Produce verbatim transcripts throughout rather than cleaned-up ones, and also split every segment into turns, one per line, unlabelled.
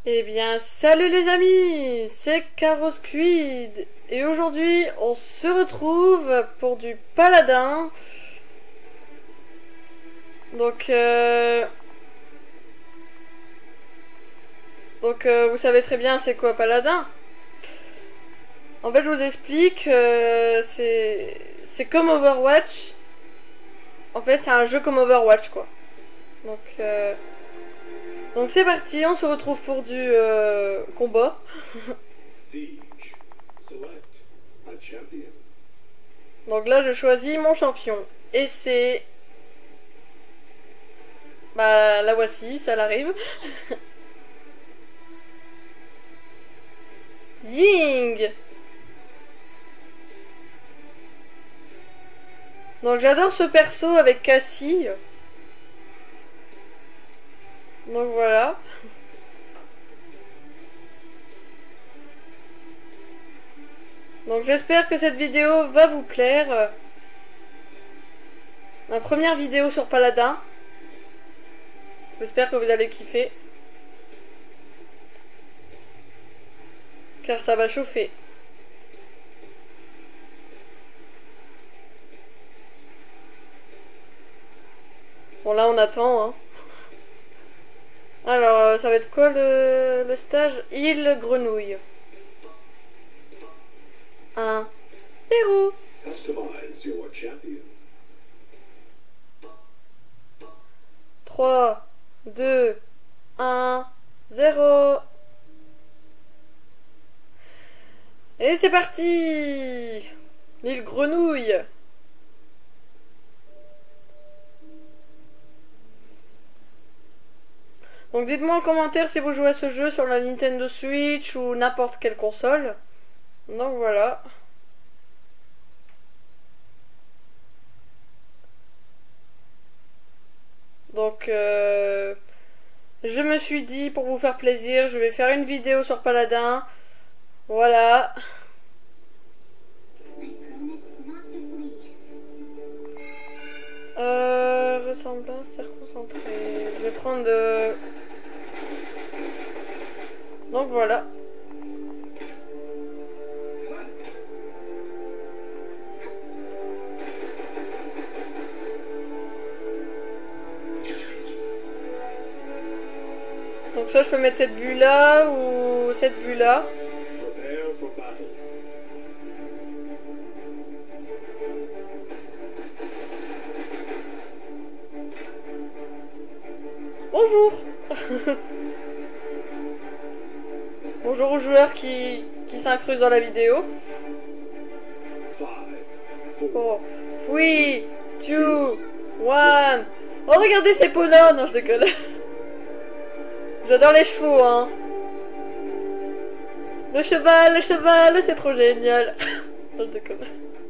Eh bien, salut les amis, c'est Carosquid et aujourd'hui on se retrouve pour du paladin. Donc, euh... donc euh, vous savez très bien c'est quoi paladin. En fait, je vous explique, euh, c'est c'est comme Overwatch. En fait, c'est un jeu comme Overwatch quoi. Donc, euh... donc c'est parti, on se retrouve pour du euh, combat. Donc là, je choisis mon champion. Et c'est... Bah, la voici, ça l'arrive. Ying. Donc j'adore ce perso avec Cassie. Donc voilà. Donc j'espère que cette vidéo va vous plaire. Ma première vidéo sur Paladin. J'espère que vous allez kiffer. Car ça va chauffer. Bon là on attend hein. Alors euh, ça va être quoi le, le stage? Île Grenouille. un zéro. trois, deux, un, zéro. Et c'est parti. L'île Grenouille. Donc dites-moi en commentaire si vous jouez à ce jeu sur la Nintendo Switch ou n'importe quelle console. Donc voilà. Donc euh, je me suis dit pour vous faire plaisir, je vais faire une vidéo sur Paladin. Voilà. Euh, ressemblance, terre concentrée. Je vais prendre de... Donc voilà. Donc ça je peux mettre cette vue là ou cette vue là. Bonjour. Bonjour aux joueurs qui, qui s'incrusent dans la vidéo. Oh. trois, deux, un. Oh regardez ces poneys. Non je déconne. J'adore les chevaux hein. Le cheval, le cheval, c'est trop génial. Non je déconne.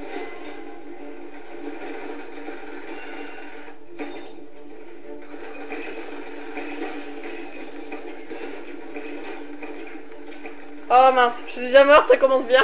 Oh mince, je suis déjà morte, ça commence bien.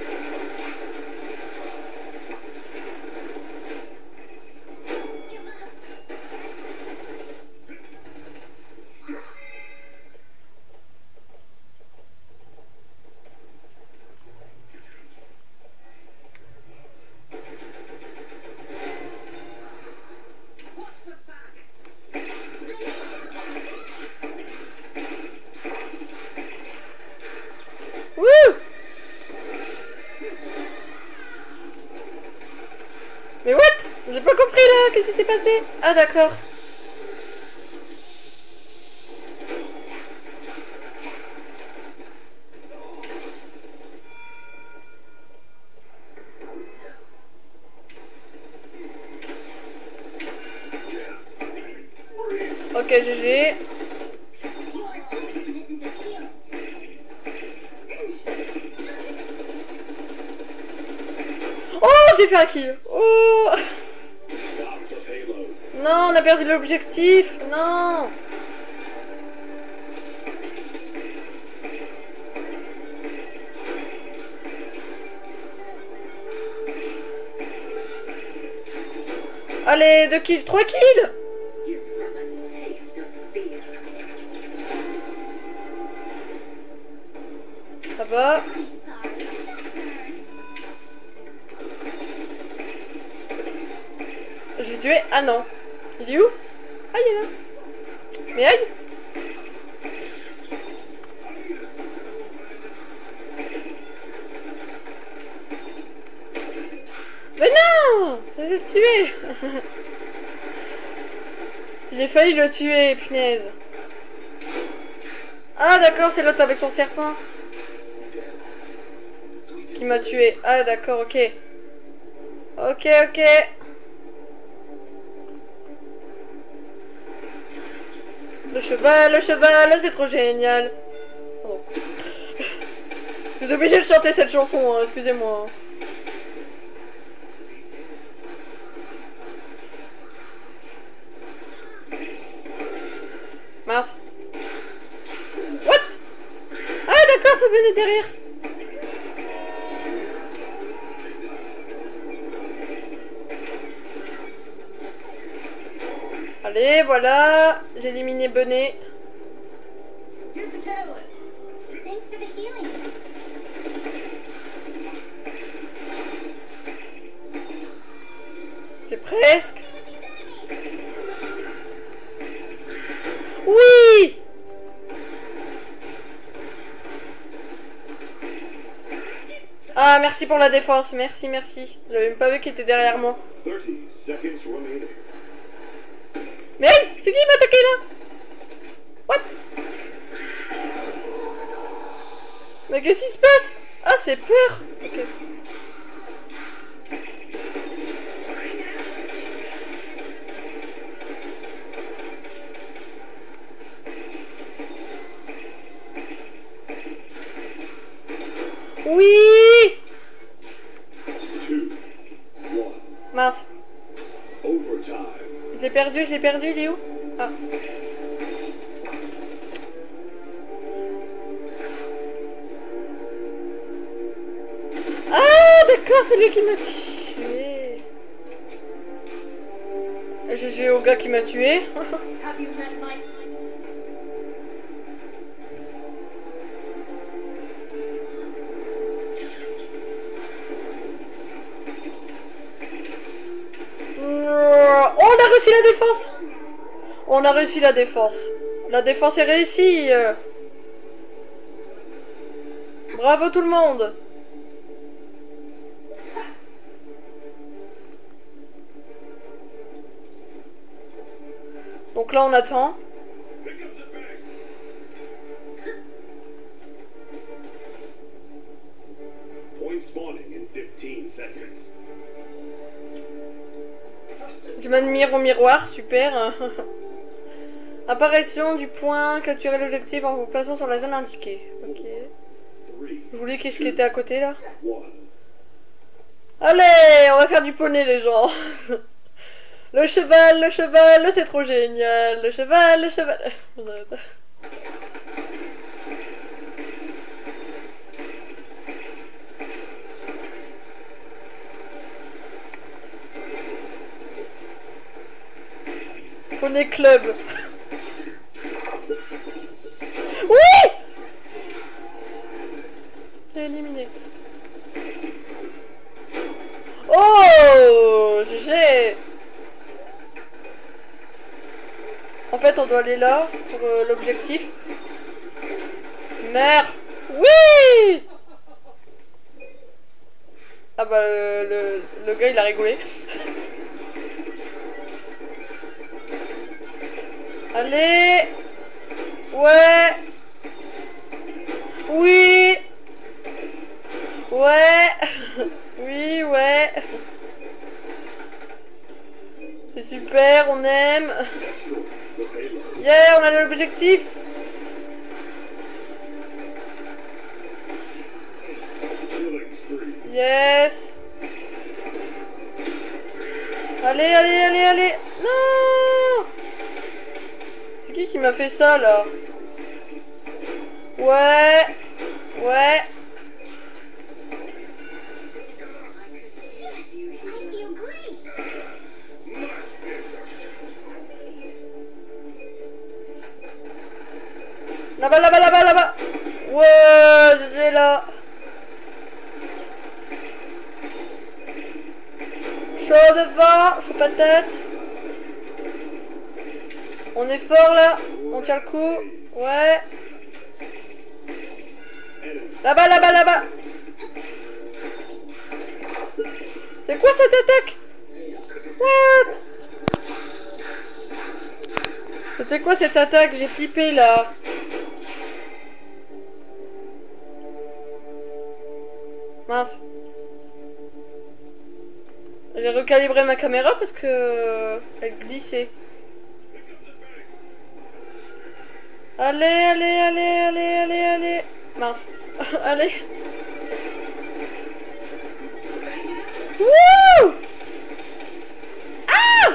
Mais what? J'ai pas compris là, qu'est-ce qui s'est passé? Ah d'accord. Ok, G G. Oh, j'ai fait un kill. Oh. Non, on a perdu l'objectif. Non. Allez, deux kills, trois kills. va. Je l'ai tué. Ah non. Il est où? Ah, il est là. Mais aïe. Mais non! Je l'ai tué. J'ai failli le tuer, punaise. Ah d'accord, c'est l'autre avec son serpent qui m'a tué. Ah d'accord, ok. Ok, ok. Le cheval, le cheval, c'est trop génial. Pardon. Je suis obligée de chanter cette chanson, hein, excusez-moi. Mince. What? Ah d'accord, ça venait derrière. Allez, voilà. J'ai éliminé Bonnet. C'est presque. Oui! Ah, merci pour la défense. Merci, merci. J'avais même pas vu qu'il était derrière moi. Mais hey, c'est qui qui m'a attaqué là? What? Mais qu'est-ce qui se passe? Ah, c'est peur. Ok. Oui! Mince. Je l'ai perdu, je l'ai perdu, il est où? Ah. Ah, d'accord, c'est lui qui m'a tué. G G au gars qui m'a tué. Oh, on a réussi la défense. On a réussi la défense. La défense est réussie. Bravo tout le monde. Donc là on attend. Je m'admire au miroir, super. Apparition du point, capturer l'objectif en vous plaçant sur la zone indiquée. Ok. Je voulais qu'est-ce qui était à côté là. Allez, on va faire du poney les gens. Le cheval, le cheval, c'est trop génial. Le cheval, le cheval. Poney Club. Oui! J'ai éliminé. Oh! G G! En fait, on doit aller là pour euh, l'objectif. Merde! Oui! Ah bah, le, le, le gars, il a rigolé. Allez! Ouais! Oui! Ouais! Oui, ouais! C'est super, on aime! Yeah, on a l'objectif! Yes! Allez, allez, allez, allez! Non! C'est qui qui m'a fait ça, là? Ouais! Ouais! Là-bas, là-bas, là-bas, là-bas! Ouais, j'ai là. Chaud devant, chaud patate. On est fort là. On tient le coup. Ouais. Là-bas, là-bas, là-bas. C'est quoi cette attaque? What? C'était quoi cette attaque? J'ai flippé là. Mince. J'ai recalibré ma caméra parce que elle glissait. Allez, allez, allez, allez, allez, allez. Mince. Allez. Wouh! Ah!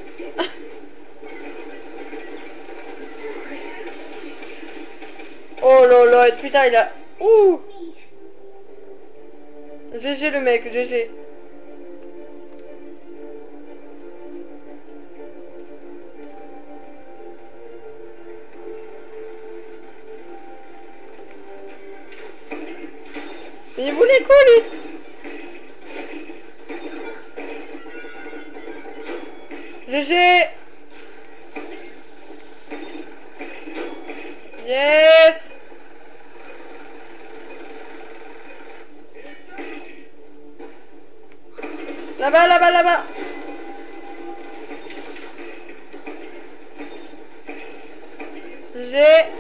Oh là là, putain, il a... Ouh! G G le mec, G G. Mais il voulait quoi lui? G G. Yes. Là-bas, là-bas, là-bas. G.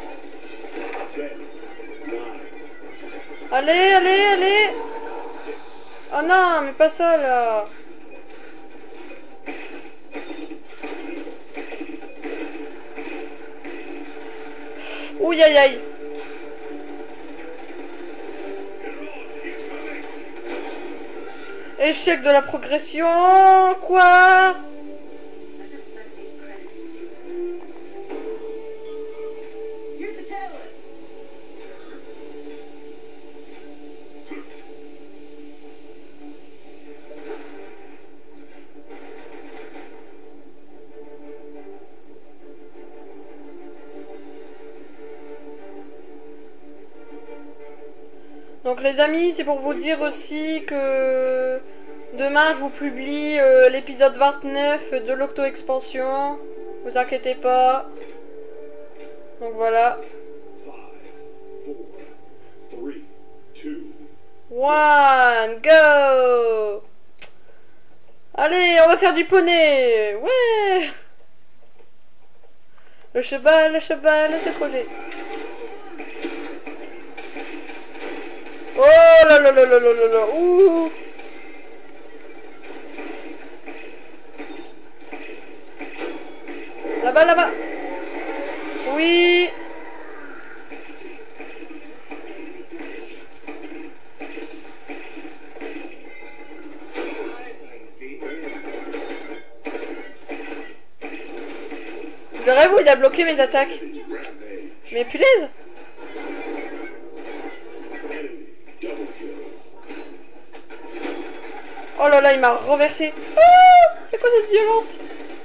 Allez, allez, allez. Oh non, mais pas ça là. Ouh, aïe aïe. Échec de la progression. Quoi? Donc les amis, c'est pour vous dire aussi que demain je vous publie euh, l'épisode vingt-neuf de l'Octo-Expansion. Vous inquiétez pas. Donc voilà. One, go! Allez, on va faire du poney! Ouais! Le cheval, le cheval, c'est trop gai. Oh là là là là là là là. Ouh. Là-bas, là-bas. Oui. Je rêve où il a bloqué mes attaques. Mais punaise. Oh là là, il m'a renversé. Oh, c'est quoi cette violence?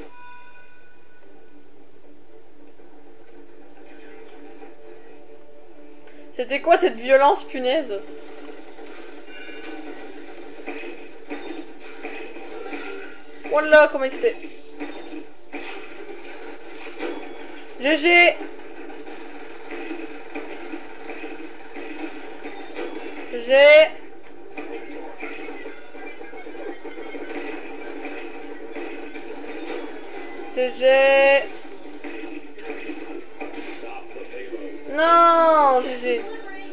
C'était quoi cette violence, punaise? Oh là, comment il s'était... G G. G. G G. Non, G G.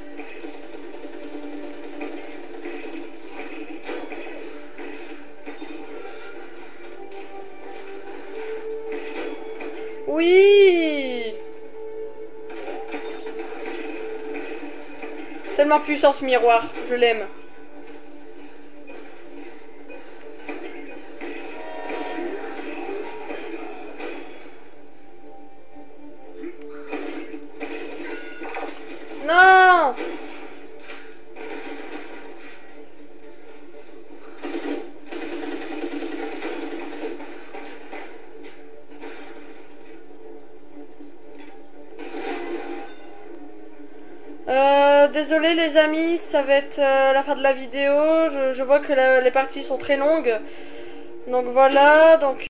Oui. Tellement puissant ce miroir, je l'aime. Non. Euh... euh, désolé les amis, ça va être euh, la fin de la vidéo. Je, je vois que la- les parties sont très longues. Donc voilà, donc